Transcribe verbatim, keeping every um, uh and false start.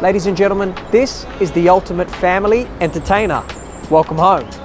Ladies and gentlemen, this is the ultimate family entertainer. Welcome home.